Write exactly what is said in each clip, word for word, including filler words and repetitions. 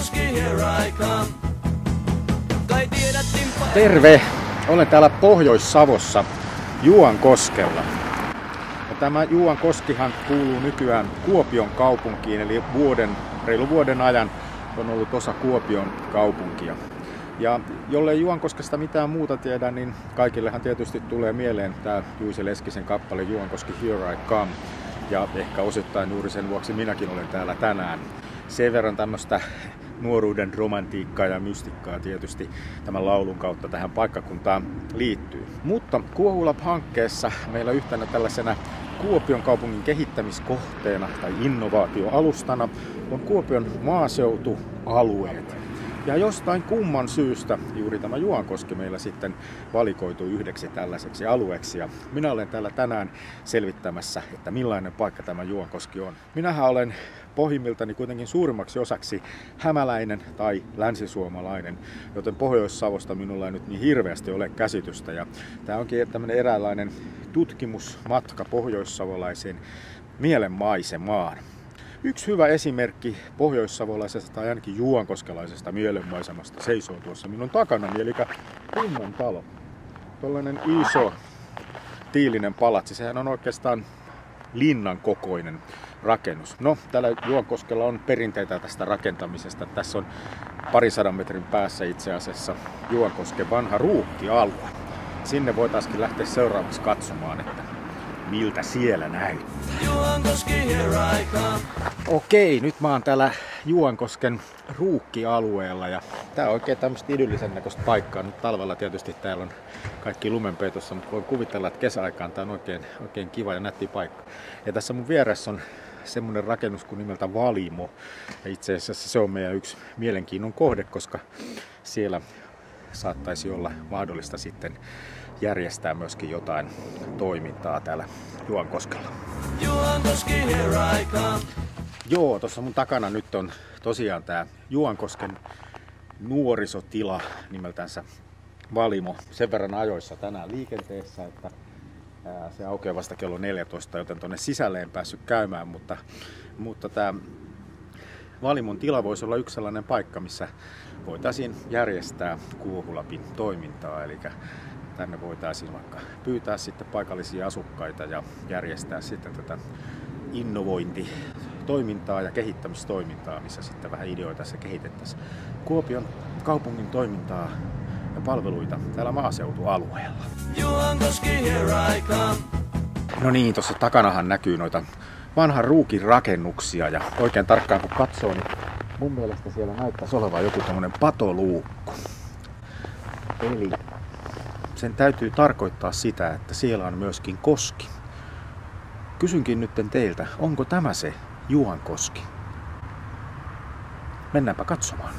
Terve! Olen täällä Pohjois-Savossa Juankoskella. Ja tämä Juankoskihan kuuluu nykyään Kuopion kaupunkiin, eli vuoden, reilu vuoden ajan on ollut osa Kuopion kaupunkia. Ja jollei Juankoskesta mitään muuta tiedä, niin kaikillehan tietysti tulee mieleen tämä Juice Leskisen kappale Juankoski Here I Come. Ja ehkä osittain juuri sen vuoksi minäkin olen täällä tänään. Sen verran tämmöistä nuoruuden romantiikkaa ja mystikkaa tietysti tämän laulun kautta tähän paikkakuntaan liittyy. Mutta Kuohulab-hankkeessa meillä yhtenä tällaisena Kuopion kaupungin kehittämiskohteena tai innovaatioalustana on Kuopion maaseutualueet. Ja jostain kumman syystä juuri tämä Juankoski meillä sitten valikoitui yhdeksi tällaiseksi alueeksi. Ja minä olen täällä tänään selvittämässä, että millainen paikka tämä Juankoski on. Minähän olen pohjimmiltani kuitenkin suurimmaksi osaksi hämäläinen tai länsisuomalainen, joten Pohjois-Savosta minulla ei nyt niin hirveästi ole käsitystä. Ja tämä onkin tämmöinen eräänlainen tutkimusmatka pohjoissavolaiseen mielenmaisemaan. Yksi hyvä esimerkki pohjoissavolaisesta tai ainakin juankoskelaisesta mielenmaisemasta seisoo tuossa minun takanani, eli Kunnan talo. Tuollainen iso tiilinen palatsi, sehän on oikeastaan linnan kokoinen rakennus. No, täällä Juankoskella on perinteitä tästä rakentamisesta. Tässä on parisadan metrin päässä itse asiassa Juankosken vanha ruukkialue. Sinne voitaisiin lähteä seuraavaksi katsomaan, että miltä siellä näyttää. Okei, nyt mä oon täällä Juankosken ruukkialueella ja tää on oikein tämmöistä idyllisen näköistä paikkaa. Nyt talvella tietysti täällä on kaikki lumenpeitossa, mutta voin kuvitella, että kesäaikaan tää on oikein, oikein kiva ja nätti paikka. Ja tässä mun vieressä on semmonen rakennus kuin nimeltä Valimo. Ja itse asiassa se on meidän yksi mielenkiinnon kohde, koska siellä saattaisi olla mahdollista sitten järjestää myöskin jotain toimintaa täällä Juankoskella. Juankoski, here I come. Joo, tuossa mun takana nyt on tosiaan tää Juankosken nuorisotila nimeltänsä Valimo. Sen verran ajoissa tänään liikenteessä, että se aukeaa vasta kello neljätoista, joten tonne sisälle en päässyt käymään, mutta, mutta tää Valimon tila voisi olla yksi sellainen paikka, missä voitaisiin järjestää Kuohulabin toimintaa, eli tänne voitaisiin vaikka pyytää sitten paikallisia asukkaita ja järjestää sitten tätä innovointitoimintaa ja kehittämistoimintaa, missä sitten vähän ideoita tässä kehitettäisiin Kuopion kaupungin toimintaa ja palveluita täällä maaseutualueella. No niin, tuossa takanahan näkyy noita vanhan ruukin rakennuksia ja oikein tarkkaan kun katsoo, niin mun mielestä siellä näyttäisi olevan joku tommonen patoluukku. Eli sen täytyy tarkoittaa sitä, että siellä on myöskin koski. Kysynkin nyt teiltä, onko tämä se Juankoski? Mennäänpä katsomaan.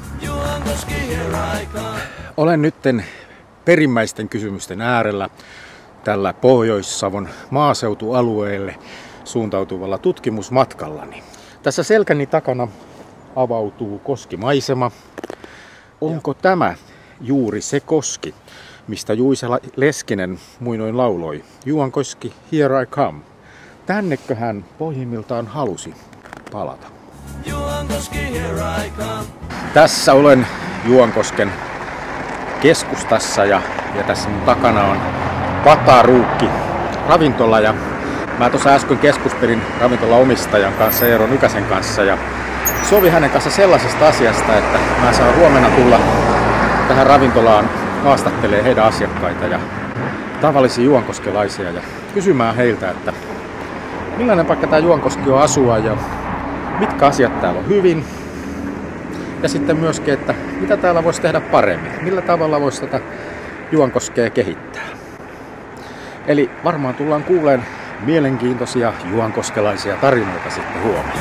Olen nytten perimmäisten kysymysten äärellä tällä Pohjois-Savon maaseutualueelle suuntautuvalla tutkimusmatkallani. Tässä selkäni takana avautuu koskimaisema. Onko tämä juuri se koski, mistä Juice Leskinen muinoin lauloi? Juankoski, here I come. Tännekö hän pohjimmiltaan halusi palata? Juankoski, here I come. Tässä olen Juankosken keskustassa ja, ja tässä mun takana on Pataruukki ravintola. Ja mä tuossa äsken keskustelin ravintolaomistajan kanssa, Eero Nykäsen kanssa, ja sovin hänen kanssa sellaisesta asiasta, että mä saan huomenna tulla tähän ravintolaan haastattelee heidän asiakkaita ja tavallisia juankoskelaisia ja kysymään heiltä, että millainen paikka tämä Juankoski on asua ja mitkä asiat täällä on hyvin. Ja sitten myöskin, että mitä täällä voisi tehdä paremmin, millä tavalla voisi tätä Juankoskea kehittää. Eli varmaan tullaan kuuleen mielenkiintoisia juankoskelaisia tarinoita sitten huomenna.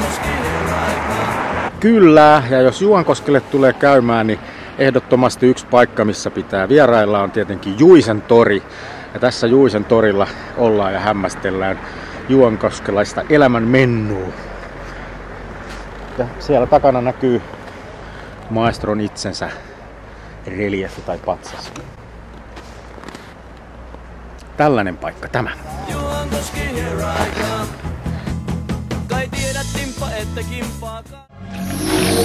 Kyllä, ja jos Juankoskelle tulee käymään, niin ehdottomasti yksi paikka, missä pitää vierailla, on tietenkin Juicen tori. Ja tässä Juicen torilla ollaan ja hämmästellään juankoskelaista elämän mennua. Ja siellä takana näkyy maestron itsensä reliefi tai patsas. Tällainen paikka tämä. Juankoski, here I come. Kai tiedät, Timppa, että kimppaakaan.